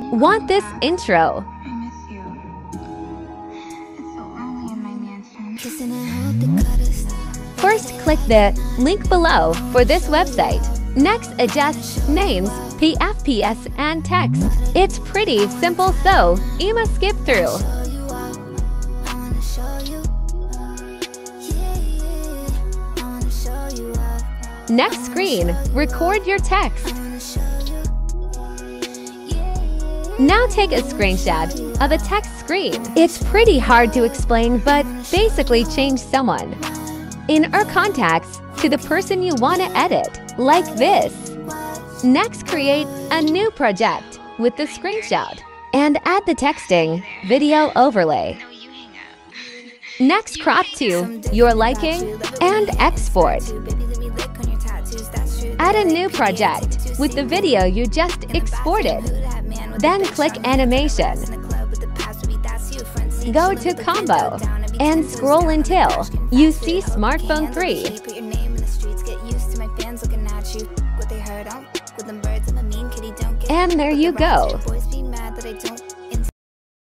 Want this intro? I miss you. It's so lonely in my mansion. First, click the link below for this website. Next, adjust names, PFPS, and text. It's pretty simple, so you must skip through. Next screen, record your text. Now take a screenshot of a text screen. It's pretty hard to explain, but basically change someone in our contacts to the person you want to edit, like this. Next, create a new project with the screenshot and add the texting video overlay. Next, crop to your liking and export. Add a new project with the video you just exported. Then click Animation. Go to Combo and scroll until you see Smartphone 3. And there you go.